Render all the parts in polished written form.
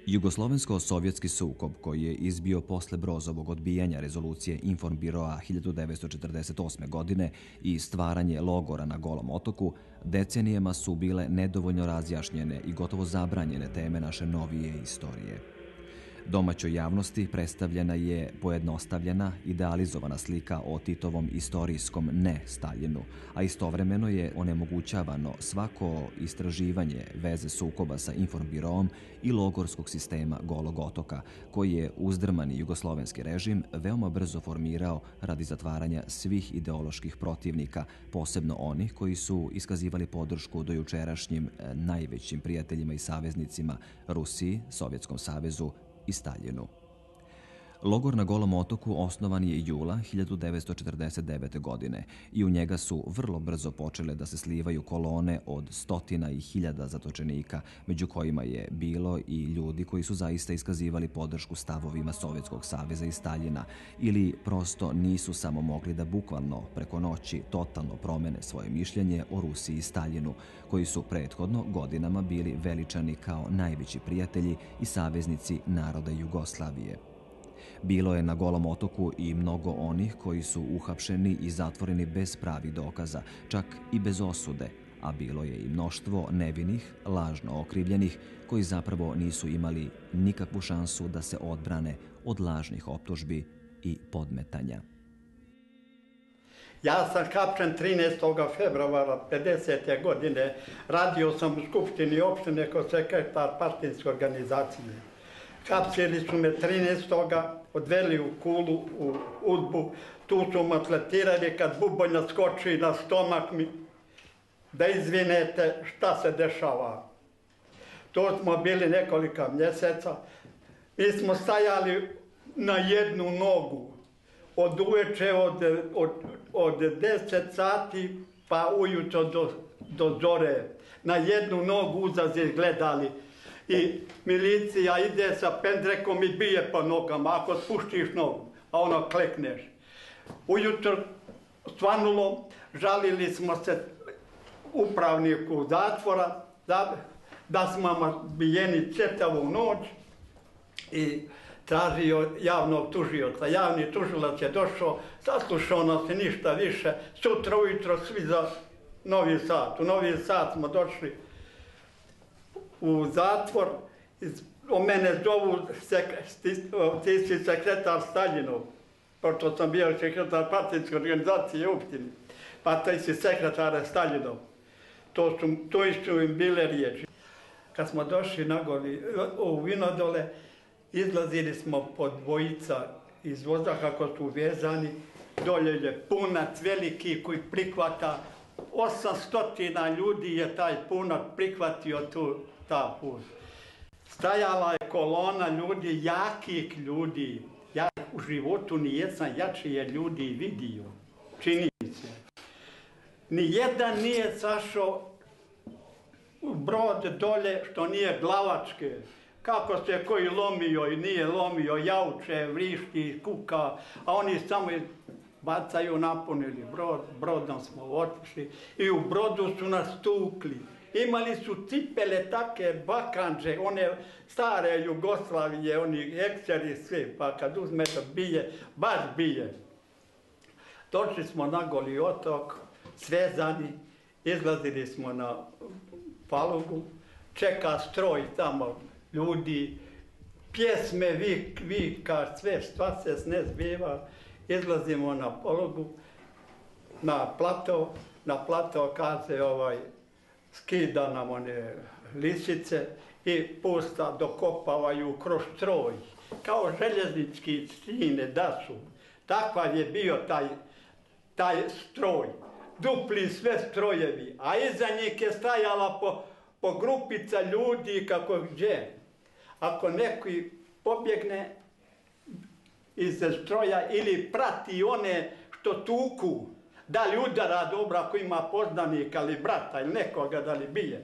Jugoslovensko-sovjetski sukob koji je izbio posle Brozovog odbijanja rezolucije Informbiroa 1948. godine i stvaranje logora na Golom otoku, decenijama su bile nedovoljno razjašnjene i gotovo zabranjene teme naše novije istorije. Domaćoj javnosti predstavljena je pojednostavljena, idealizovana slika o Titovom istorijskom ne-Staljinu, a istovremeno je onemogućavano svako istraživanje veze sukoba sa Informbiroom i logorskog sistema Golog otoka, koji je uzdrmani jugoslovenski režim veoma brzo formirao radi zatvaranja svih ideoloških protivnika, posebno onih koji su iskazivali podršku dojučerašnjim najvećim prijateljima i saveznicima Rusiji, Sovjetskom savezu i Staljinu. Logor na Golom otoku osnovan je jula 1949. godine i u njega su vrlo brzo počele da se slivaju kolone od stotina i hiljada zatočenika, među kojima je bilo i ljudi koji su zaista iskazivali podršku stavovima Sovjetskog saveza i Staljina ili prosto nisu samo mogli da bukvalno preko noći totalno promene svoje mišljenje o Rusiji i Staljinu, koji su prethodno godinama bili veličani kao najveći prijatelji i saveznici naroda Jugoslavije. Bilo je na Golom otoku i mnogo onih koji su uhapšeni i zatvoreni bez pravih dokaza, čak i bez osude, a bilo je i mnoštvo nevinih, lažno okrivljenih, koji zapravo nisu imali nikakvu šansu da se odbrane od lažnih optužbi i podmetanja. Ja sam hapšen 13. februara 50. godine. Radio sam u Skupštini opštine kao sekretar partijske organizacije. Hapsili su me 13. odveli u Kulu, u Udbu. Tu su matletirali kad bubonj naskoči na stomak mi, da izvinete šta se dešava. To smo bili nekolika mjeseca. Mi smo stajali na jednu nogu. Od uveče od 10 sati pa ujutro do zore. Na jednu nogu uzazi gledali. I milicija ide sa pendrekom i bije po nogama, ako spuštiš nogu, a ono klekneš. Ujutro svanulo, žalili smo se upravniku zatvora da smo bijeni čitavu noć i tražio javnog tužioca. Javni tužilac je došao, saslušao nas i ništa više. Sutra ujutro svi za Novi Sad. U Novi Sad smo došli u zatvor. O mene zovu ti si sekretar Staljinov, pošto sam bio sekretar partijske organizacije u opštini, pa ti si sekretar Staljinov. To su im bile riječi. Kad smo došli na Goli u Vinodole, izlazili smo po dvojica iz voza kako su vezani, dolje je punac veliki koji prihvata, 800 ljudi je taj punac prihvatio ta put. Stajala je kolona ljudi, jakih ljudi. Ja u životu nijesam jačije ljudi vidio, čini se. Nijedan nije sašao u brod dolje što nije glavačke. Kako se koji lomio i nije lomio, jauče, vrišti, kuka, a oni samo bacaju, napunili brod, brodom smo otišli i u brodu su nas tukli. Imali su cipele take bakanđe, one stare Jugoslavije, oni ekseri sve, pa kad uzmete bije, baš bije. Došli smo na Goli otok, svezani, izlazili smo na palugu, čeka stroj tamo, ljudi, pjesme, vika, sve, šta se ne zbiva, izlazimo na polugu, na plato kaže skida nam one lisice i pusta dokopavaju kroz stroj, kao željeznički stine da su. Takav je bio taj stroj, dupli sve strojevi, a iza njih je stajala po grupica ljudi kako gdje. Ako neki pobjegne iz stroja ili prati one što tuku, da li udara dobro ako ima poznanika ili brata ili nekoga da li bije.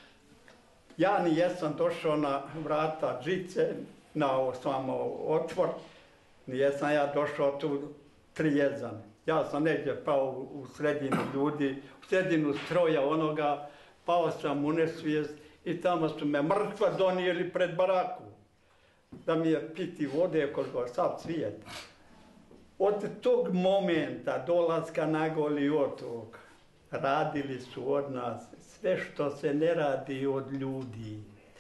Ja nijesam došao na vrata žice, na samo otvor, nijesam ja došao tu trijezan. Ja sam negdje pao u sredinu ljudi, u sredinu stroja onoga, pao sam u nesvijest i tamo su me mrtva donijeli pred baraku. da mi je piti vode koliko sav svijet. Od tog momenta dolaska na Goli Otok radili su od nas sve što se ne radi od ljudi.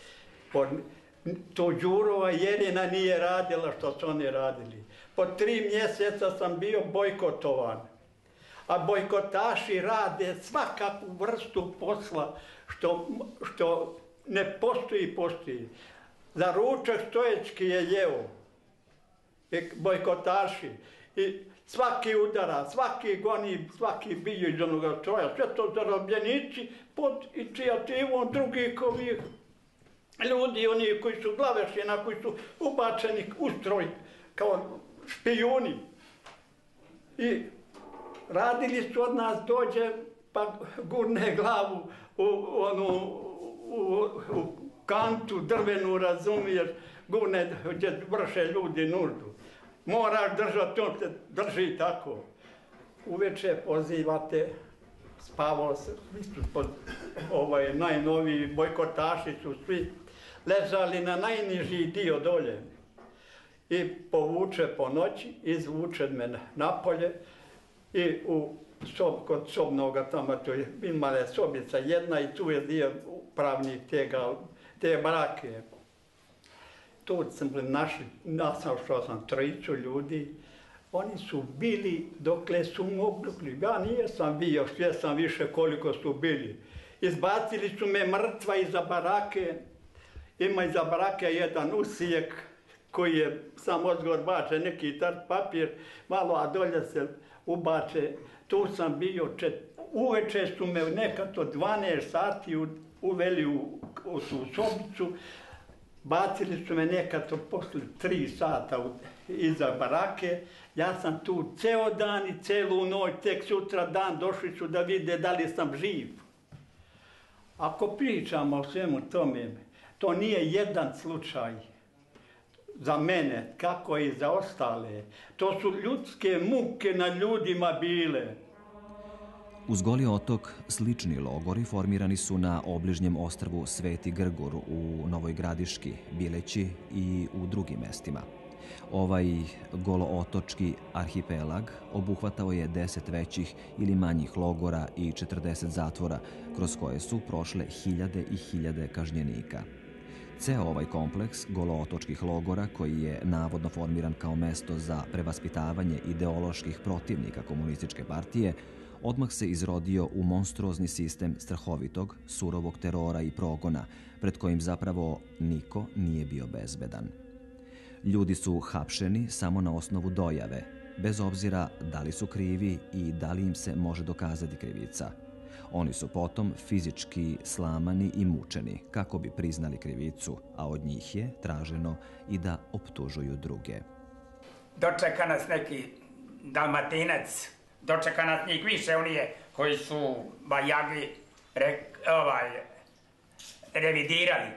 To Đurova Jerina nije radila što su oni radili. Po 3 mjeseca sam bio bojkotovan. A bojkotaši rade svakakvu vrstu posla što ne postoji. Za ručak stoječki je jeo. Bojkotaši. I svaki udara, svaki goni, svaki biju iz onoga stroja. Sve to zarobljenici pod inicijativom drugih ovih ljudi, oni koji su glavešina, koji su ubačeni u stroj kao špijuni. I radili su od nas, dođe pa gurne glavu u kantu drvenu, razumiješ, gurne gdje vrše ljudi nuždu. Moraš držati, on te drži tako. Uveče pozivate, spavao se, najnoviji bojkotaši su svi ležali na najniži dio dolje. I povuče po noći, izvuče me napolje i kod sobnoga tamo, tu je imala sobica jedna i tu je dio upravnik te barake. Tu sam našao sam 3 ljudi, oni su bili dokle su mogli. Ja nisam bio svjestan više koliko su bili. Izbacili su me mrtva iza barake, ima iza barake jedan usijek koji je sam odgor bače, neki tart papir, malo, a dolje se ubače. Tu sam bio, uveče su me nekad od 12 sati uveli u tu sobicu, bacili su me nekad posle 3 sata iza barake. Ja sam tu ceo dan i celu noć, tek sutra dan došli su da vide da li sam živ. Ako pričamo o svemu tome, to nije jedan slučaj za mene, kako i za ostale. To su ljudske muke na ljudima bile. Uz Goli Otok slični logori formirani su na obližnjem ostrvu Sveti Grgur u Novoj Gradiški, Bileći i u drugim mestima. Ovaj golootočki arhipelag obuhvatao je 10 većih ili manjih logora i 40 zatvora, kroz koje su prošle hiljade i hiljade kažnjenika. Ceo ovaj kompleks golootočkih logora, koji je navodno formiran kao mesto za prevaspitavanje ideoloških protivnika komunističke partije, odmah se izrodio u monstruozni sistem strahovitog, surovog terora i progona, pred kojim zapravo niko nije bio bezbedan. Ljudi su hapšeni samo na osnovu dojave, bez obzira da li su krivi i da li im se može dokazati krivica. Oni su potom fizički slamani i mučeni kako bi priznali krivicu, a od njih je traženo i da optužuju druge. Dočeka nas neki Dalmatinac, dočeka nas njih više, oni koji su Bajagi revidirali.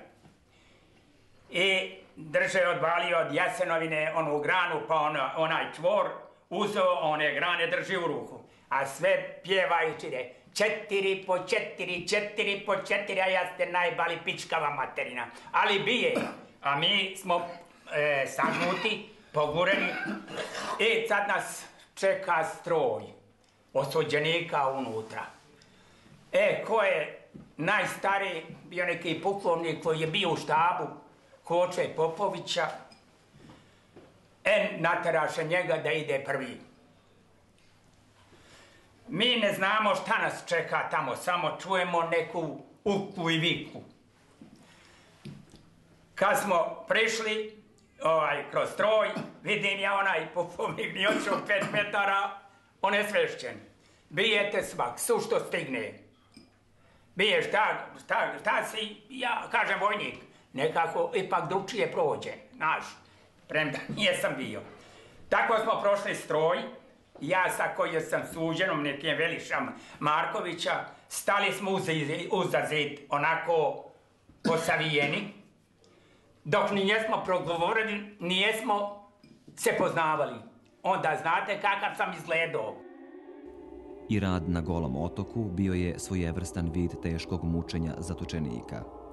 I drže odvalio od Jasenovine onu granu, pa onaj čvor uzeo, one grane drži u ruku. A sve pjevajući je 4 po 4, 4 po 4, a ja ste najbali pičkava materina. Ali bije, a mi smo sagnuti, pogureni. I sad nas čeka stroj osuđenika unutra. Ko je najstariji, bio neki pukovnik koji je bio u štabu Koče Popovića, nateraše njega da ide prvi. Mi ne znamo šta nas čeka tamo, samo čujemo neku uku i viku. Kad smo prišli kroz stroj, vidim ja onaj pukovnik ni odšao 5 metara, on je svešćen. Bijete svak, su što stigne. Bije šta si, ja kažem vojnik. Nekako ipak drugčije prođe, znaš, premda nijesam bio. Tako smo prošli stroj, ja sa kojim sam suđenom, nekim Velišam Markovića, stali smo uza zid, onako posavijeni, dok nijesmo progovorili, nijesmo se poznavali. Onda znate kakav sam izgledao. I rad na Golom otoku bio je svojevrstan vid teškog mučenja zatočenika.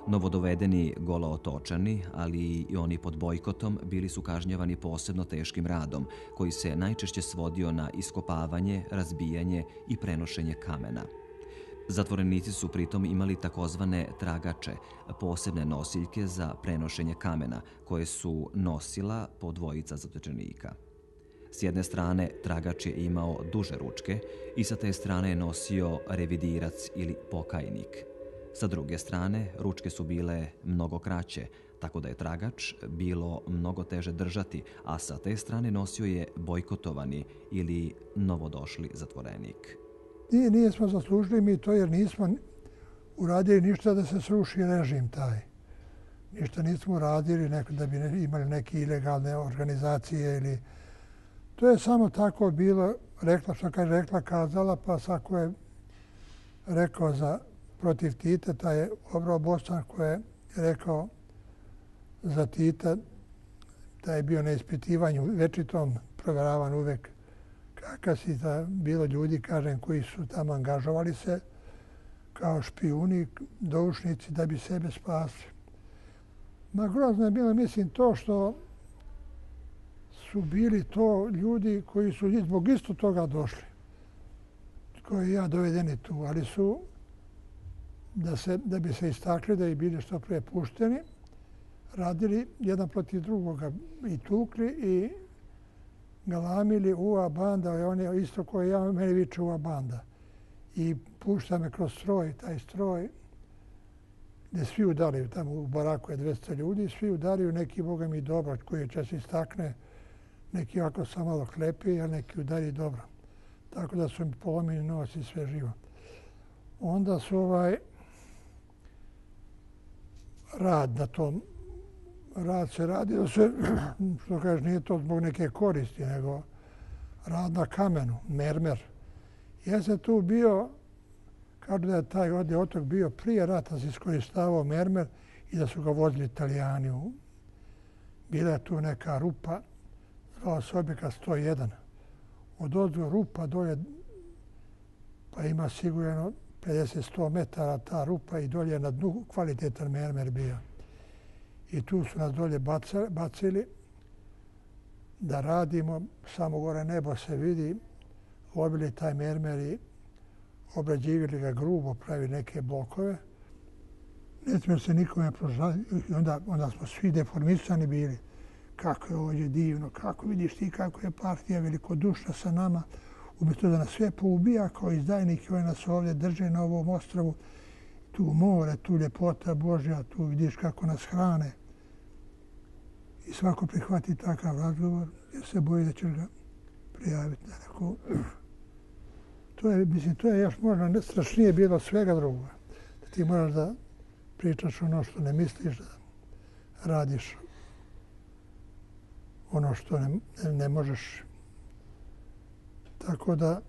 Novodovedeni Golo-Otočani, ali i oni pod bojkotom, bili su kažnjavani posebno teškim radom, koji se najčešće svodio na iskopavanje, razbijanje i prenošenje kamena. Zatvorenici su pritom imali takozvane tragače, posebne nosiljke za prenošenje kamena, koje su nosila po dvojica zatočenika. S jedne strane, tragač je imao duže ručke i sa te strane je nosio revidirac ili pokajnik. Sa druge strane, ručke su bile mnogo kraće, tako da je tragač bilo mnogo teže držati, a sa te strane nosio je bojkotovani ili novodošli zatvorenik. Nismo zaslužili mi to jer nismo uradili ništa da se sruši režim taj. Ništa nismo uradili da bi imali neke ilegalne organizacije ili... To je samo tako bilo, rekla, kazala, pa svako je rekao protiv Tita, taj je obrao Bosan koji je rekao za Tita da je bio na ispitivanju večitom, provjeravan uvek kakav si bilo ljudi, kažem, koji su tamo angažovali se kao špijuni, doušnici da bi sebe spasili. Ma grozno je bilo, mislim, to što su bili to ljudi koji su zbog isto toga došli, koji ja dovedeni tu, ali su da bi se istakli, da bi bili što pre pušteni, radili jedan protiv drugoga i tukli i galamili uva banda, on je isto koji ja, meni viče uva banda. I pušta me kroz stroj, taj stroj, gdje svi udaraju, tamo u baraku je 200 ljudi, svi udaraju, neki boga mi dobro, koji će se istakne, neki ovako sam malo klepi, a neki udari dobro. Tako da su mi polomili nos i sve živo. Onda su rad na tom, rad se radio se, što kažeš, nije to zbog neke koristi, nego rad na kamenu, mermer. Ja sam tu bio, kažu da je taj Goli Otok bio prije rata, se iskoristavao mermer i da su ga vozili Italijani. Bila je tu neka rupa, zvao se objekat 101. Od ozgo rupa dolje, pa ima sigurno 50-100 metara ta rupa i dolje na dnu kvalitetan mermer bio. I tu su nas dolje bacili da radimo, samo gore nebo se vidi, obili taj mermer i obrađivili ga grubo, pravili neke blokove. Ne smije se nikome prožaviti i onda smo svi deformisani bili. Kako je ovdje divno, kako vidiš ti kako je partija velikodušna sa nama. Umjesto da nas sve poubija kao izdajnike, koji nas ovdje drže na ovom ostrvu. Tu more, tu ljepota Božja, tu vidiš kako nas hrane. I svako prihvati takav razgovor jer se boji da će ga prijaviti na neku. To je još možda strašnije bilo svega drugoga. Da ti moraš da pričaš ono što ne misliš, da radiš ono što ne možeš. Tako da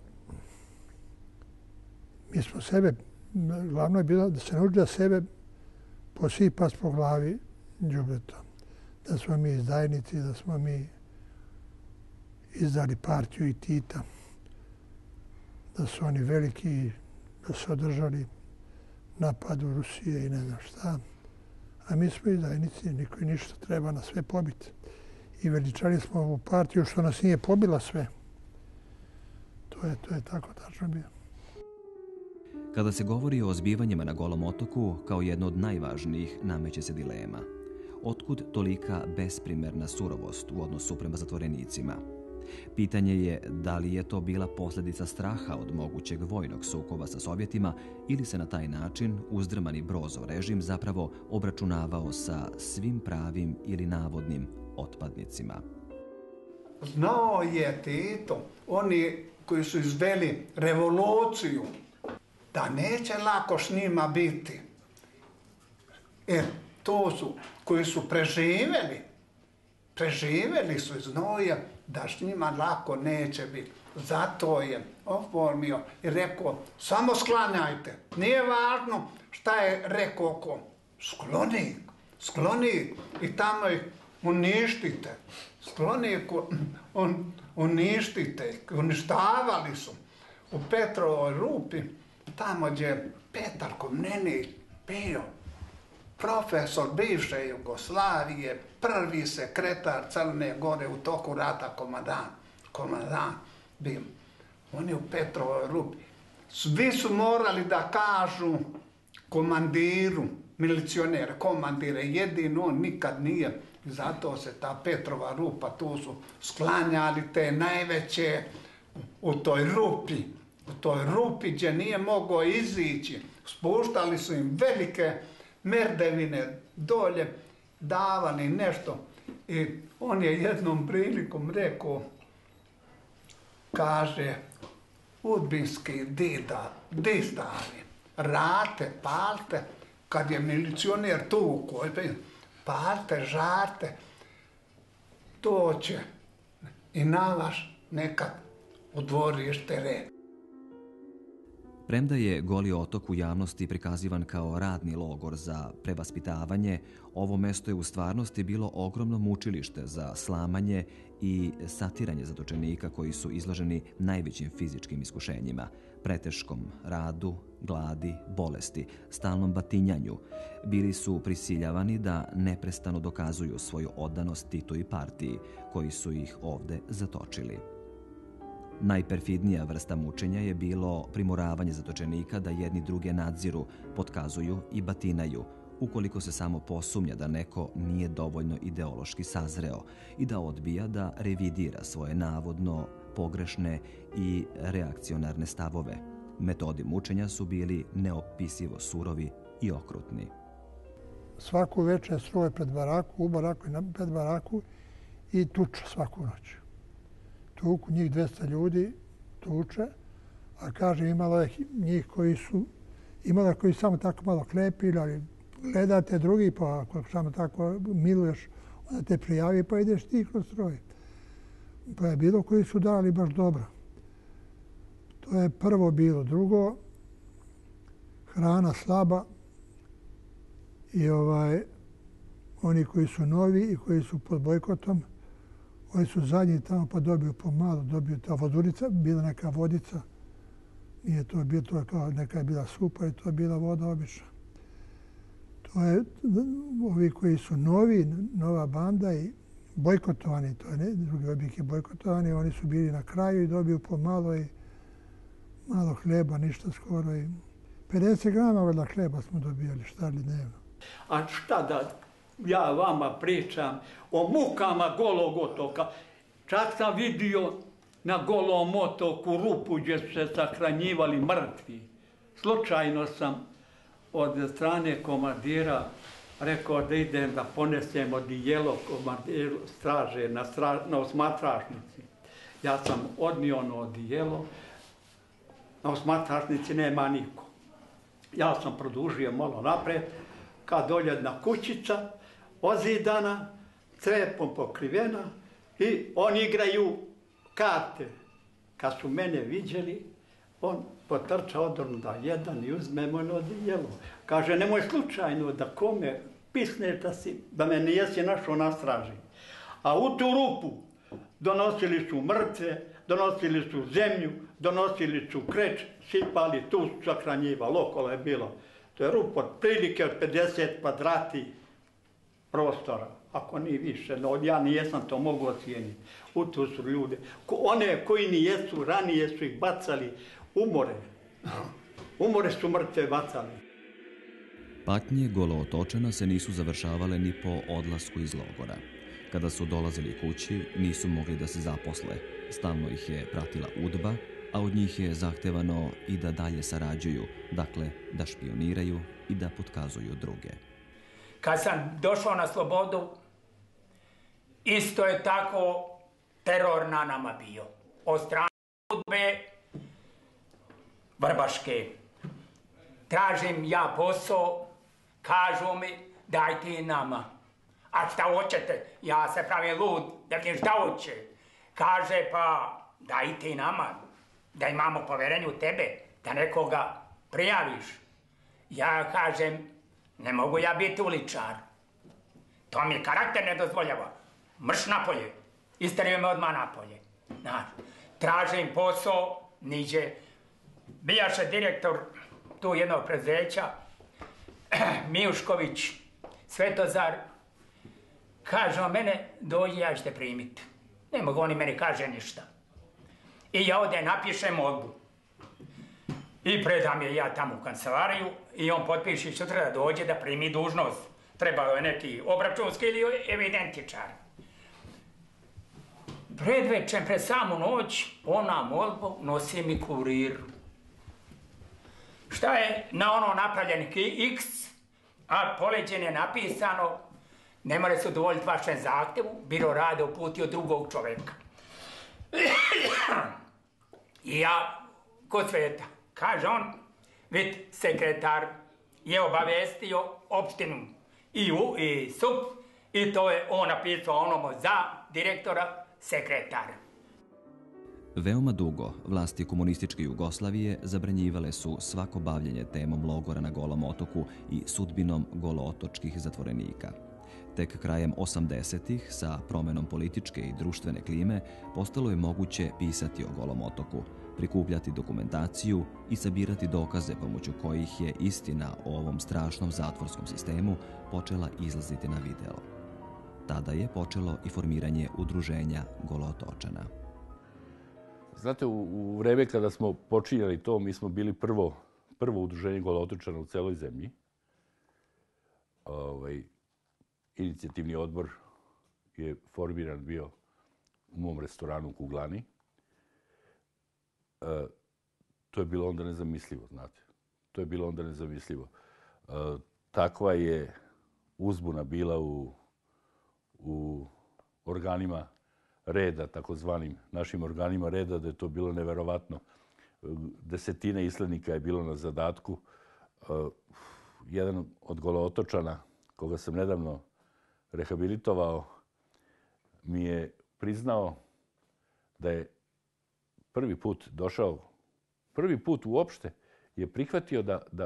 mi smo sebe, glavno je bilo da se nauči da sebe posipa po glavi đubretom. Da smo mi izdajnici, da smo mi izdali partiju i Tita, da su oni veliki, da su održali napadu Rusije i ne znam šta. A mi smo izdajnici, niko i ništa, treba nas sve pobiti. I veličali smo ovu partiju što nas nije pobila sve. To je tako tačno bilo. Kada se govori o zbivanjima na Golom otoku, kao jedno od najvažnijih nameće se dilema. Otkud tolika besprimerna surovost u odnosu prema zatvorenicima? Pitanje je da li je to bila posljedica straha od mogućeg vojnog sukoba sa Sovjetima ili se na taj način uzdrmani Brozov režim zapravo obračunavao sa svim pravim ili navodnim otpadnicima. Znao je Tito, oni koji su izveli revoluciju, da neće lako s njima biti. To su koji su preživjeli su, znao je da s njima lako neće biti. Zato je oformio i rekao, samo sklanjajte. Nije važno šta je rekao ko. Sklonik. I tamo ih uništite. Skloniku uništite. Uništavali su. U Petrovoj rupi, tamo gdje Petar Komneni bio profesor bivše Jugoslavije, prvi sekretar Crne Gore u toku rata, komandant bio. On je u Petrovoj Rupi. Svi su morali da kažu komandiru, milicionere, komandire, jedino on nikad nije. Zato se ta Petrova Rupa, tu su sklanjali te najveće u toj rupi gdje nije mogao izići. Spuštali su im velike merdevine dolje, davali nešto. I on je jednom prilikom rekao, kaže, udbinski dizdari, rate, palte, kad je milicioner tu, palte, žarte, to će i na vaš nekad u dvorište red. Premda je Goli Otok u javnosti prikazivan kao radni logor za prevaspitavanje, ovo mesto je u stvarnosti bilo ogromno mučilište za slamanje i satiranje zatočenika koji su izloženi najvećim fizičkim iskušenjima, preteškom radu, gladi, bolesti, stalnom batinjanju. Bili su prisiljavani da neprestano dokazuju svoju oddanost Titu i partiji, koji su ih ovde zatočili. Najperfidnija vrsta mučenja je bilo primoravanje zatočenika da jedni druge nadziru, potkazuju i batinaju, ukoliko se samo posumnja da neko nije dovoljno ideološki sazreo i da odbija da revidira svoje navodno pogrešne i reakcionarne stavove. Metodi mučenja su bili neopisivo surovi i okrutni. Svaku večer struje pred baraku, u baraku i pred baraku i tuču svaku noć. Tuku njih 200 ljudi, tuče, a kaže imalo je njih koji su, imalo je koji samo tako malo klepili, ali gledate drugi, pa ako samo tako miluješ, onda te prijavi pa ideš ti kroz stroj. Pa je bilo koji su dali baš dobro. To je prvo bilo. Drugo, hrana slaba i oni koji su novi i koji su pod bojkotom, oni su zadnji tamo pa dobiju pomalo, dobiju ta vodurica, bila neka vodica. Nije to bilo, to je kao neka je bila supa i to je bila voda obična. To je ovi koji su novi, nova banda i bojkotovani, to je ne, drugi oblik je bojkotovani, oni su bili na kraju i dobiju pomalo i malo hleba, ništa skoro i 50 grama valjda hleba smo dobijali, šta li dnevno. A šta da ja vama pričam o mukama Golog Otoka. Čak sam vidio na Golom Otoku rupu gdje su se sahranjivali mrtvi. Slučajno sam od strane komandira rekao da idem da ponesem odijelo komandiru straže na osmatrašnici. Ja sam odnio ono odijelo, na osmatrašnici nema niko. Ja sam produžio malo napred, kad dolje jedna kućica, ozidana, crepom pokrivena i oni igraju karte. Kad su mene viđeli, on potrča odorno jedan i uzme moje odijelo. Kaže, nemoj slučajno da kome pisneš da me nijesi našao na straži. A u tu rupu donosili su mrtve, donosili su zemlju, donosili su kreć, sipali, tu su sahranjivali, okolo je bilo. To je rupa otprilike od 50 kvadrati prostora, ako nije više. No, ja nijesam to mogu ocijeniti. U tu su ljudi. One koji nijesu, ranije su ih bacali umore. Umore su mrtve bacali. Patnje Golootočana se nisu završavale ni po odlasku iz logora. Kada su dolazili kući, nisu mogli da se zaposle. Stalno ih je pratila udba, a od njih je zahtevano i da dalje sarađuju, dakle da špioniraju i da potkazuju druge. Kad sam došao na slobodu, isto je tako teror na nama bio. Od strane udbe vrbaške. Tražim ja posao, kažu mi daj ti nama. A šta hoćete? Ja se pravim lud, da ti šta hoće. Kaže pa daj ti nama, da imamo poverenje u tebe, da nekoga prijaviš. Ja kažem, ne mogu ja biti uličar. To mi karakter ne dozvoljava. Mrš napolje. Isterio me odmah napolje. Tražim posao, niđe. Bijaše direktor tu jednog preduzeća, Mijušković, Svetozar, kaže on mene, dođi, ja ću te primiti. Ne mogu oni meni kaže ništa. I ja ovdje napišem molbu. I predam je ja tamo u kancelariju i on potpiše sutra da dođe da primi dužnost. Trebao je neki obračunski ili evidentičar. Predvečer, pred samu noć, ona molbu nosi mi kuriru. Šta je na ono napravljen X, a poleđen je napisano, ne more se udovoljiti vašem zahtjevu, biro rade uputio drugog čovjeka. I ja, kod Sveta, kaže on, vid sekretar je obavestio opštinu i SUP i to je on napisao onomu za direktora sekretara. Veoma dugo vlasti komunističke Jugoslavije zabranjivale su svako bavljenje temom logora na Golom otoku i sudbinom golootočkih zatvorenika. Tek krajem 80-ih, sa promenom političke i društvene klime, postalo je moguće pisati o Golom otoku, prikupljati dokumentaciju i sabirati dokaze pomoću kojih je istina o ovom strašnom zatvorskom sistemu počela izlaziti na video. Tada je počelo i formiranje udruženja Golootočana. Znate, u vreme kada smo počinjali to, mi smo bili prvo udruženje Golootočana u celoj zemlji. Inicijativni odbor je formiran bio u mom restoranu u Kuglani. To je bilo onda nezamislivo, znate. To je bilo onda nezamislivo. Takva je uzbuna bila u organima reda, takozvanim našim organima reda, da je to bilo neverovatno. Desetine islednika je bilo na zadatku. Jedan od Golootočana, koga sam nedavno rehabilitovao, mi je priznao da je prvi put uopšte je prihvatio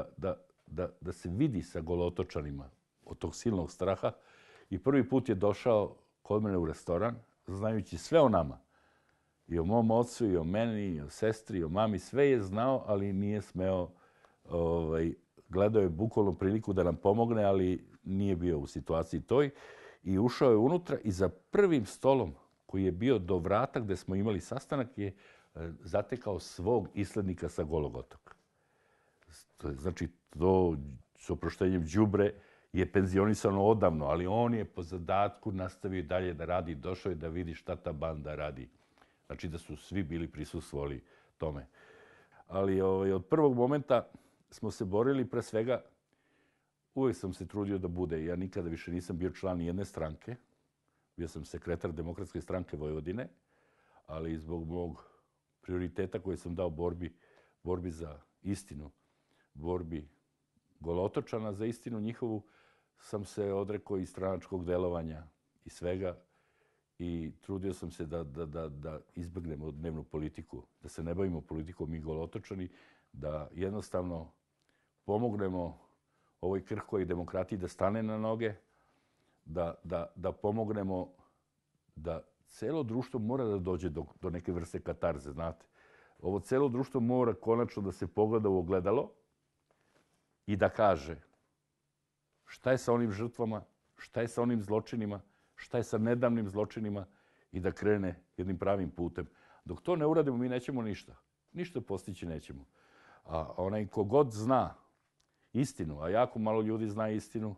da se vidi sa Golootočanima od tog silnog straha i prvi put je došao kod mene u restoran, znajući sve o nama. I o mom ocu, i o meni, i o sestri, i o mami. Sve je znao, ali nije smeo. Gledao je bukvalno priliku da nam pomogne, ali nije bio u situaciji toj. I ušao je unutra i za prvim stolom koji je bio do vrata gde smo imali sastanak je zatekao svog islednika sa Golog otoka. Znači, to s oproštenjem đubre je penzionisano odavno, ali on je po zadatku nastavio dalje da radi, došao je da vidi šta ta banda radi. Znači da su svi bili prisustvovali tome. Ali od prvog momenta smo se borili, pre svega, uvijek sam se trudio da bude. Ja nikada više nisam bio član nijedne stranke. Bio sam sekretar Demokratske stranke Vojvodine, ali zbog mog prioriteta koje sam dao borbi za istinu, borbi Golootočana za istinu njihovu, sam se odrekao i stranačkog delovanja i svega i trudio sam se da izbegnemo dnevnu politiku, da se ne bavimo politikom mi Golootočani, da jednostavno pomognemo ovoj krhkoj demokratiji da stane na noge, da pomognemo da celo društvo mora da dođe do neke vrste katarze, znate. Ovo celo društvo mora konačno da se pogleda u ogledalo i da kaže šta je sa onim žrtvama, šta je sa onim zločinima, šta je sa nedavnim zločinima i da krene jednim pravim putem. Dok to ne uradimo, mi nećemo ništa. Ništa postići nećemo. A onaj kogod zna istinu, a jako malo ljudi zna istinu,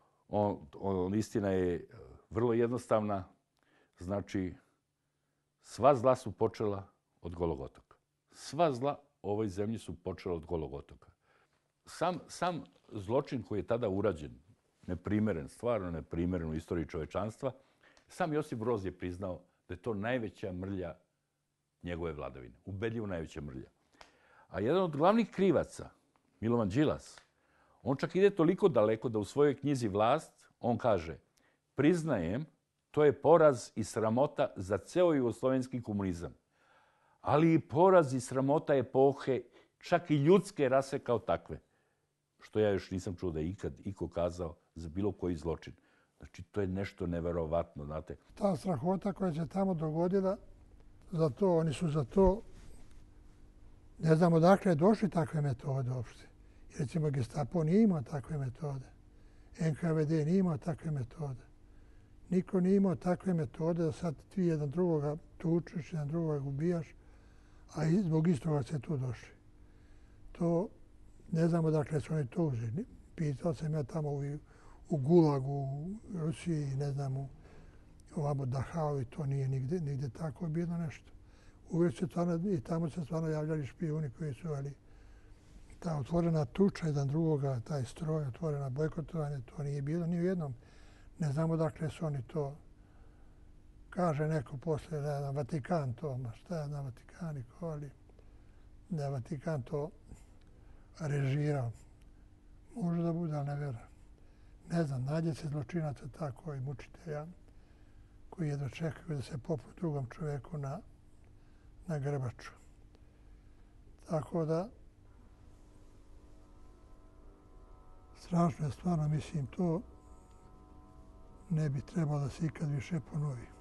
istina je vrlo jednostavna. Znači, sva zla su počela od Golog otoka. Sva zla u ovoj zemlji su počela od Golog otoka. Sam zločin koji je tada urađen, neprimeren, stvarno neprimeren u istoriji čovečanstva, sam Josip Broz je priznao da je to najveća mrlja njegove vladavine. Ubedljivo najveća mrlja. A jedan od glavnih krivaca, Milovan Đilas, on čak ide toliko daleko da u svojoj knjizi Vlast, on kaže, priznajem, to je poraz i sramota za ceo jugoslovenski komunizam. Ali i poraz i sramota epohe, čak i ljudske rase kao takve. Što ja još nisam čuo da je ikad iko kazao za bilo koji zločin. Znači, to je nešto neverovatno, znate. Ta strahota koja se tamo dogodila, oni su za to, ne znam odakle je došli takve metode uopšte. Recimo, Gestapo nije imao takve metode. NKVD nije imao takve metode. Niko nije imao takve metode da sad ti jedan drugoga tučeš, jedan drugoga ubijaš, a zbog istoga se tu došli. To ne znamo dakle su oni to uzeli. Pitao sam ja tamo u Gulagu, u Rusiji, ne znam, ovamo Dachau i to nije nigde tako bilo nešto. Uvijek se stvarno, i tamo se stvarno javljali špijuni koji su, ali ta otvorena tuča jedan drugoga, taj stroj, otvorena bojkotovanje, to nije bilo ni u jednom. Ne znamo dakle su oni to, kaže neko posle, ne znam, Vatikan to, ma šta je na Vatikani, ali da je Vatikan to režirao. Može da bude, ali ne vjerujem. Ne znam, nađe se zločinaca tako i mučitelja koji jedno čekaju da se popnu drugom čovjeku na grbaču. Tako da, strašno je stvarno, mislim, to ne bi trebalo da se ikad više ponovi.